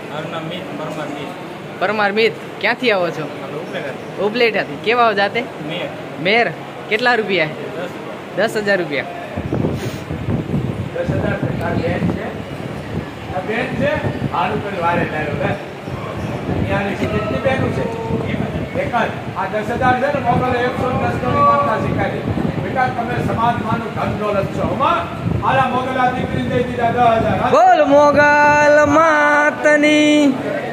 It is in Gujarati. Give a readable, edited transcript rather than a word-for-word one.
મારું નામ મિત પરમાર મિત. પરમાર મિત, ક્યાંથી આવો છો? આપણે ઉપલેટાથી. ઉપલેટાથી. કેવા જાતે? મેર. મેર. કેટલા રૂપિયા? 10,000 રૂપિયા. 10,000 આ બેન છે. આ બેન છે હારું કરી વારે લાવ્યો બસ. અહીંયાની કેટલી બેનું છે? એક જ. આ 10,000 છે ને મોગલ 110 ની માનતા શીખાય. બેટા તમે સમાજમાંનું ધન દોલત છો. હમણાં આલા મોગલ આ દીકરી દઈ દીધા 10,000. બોલ મોગલ માતની.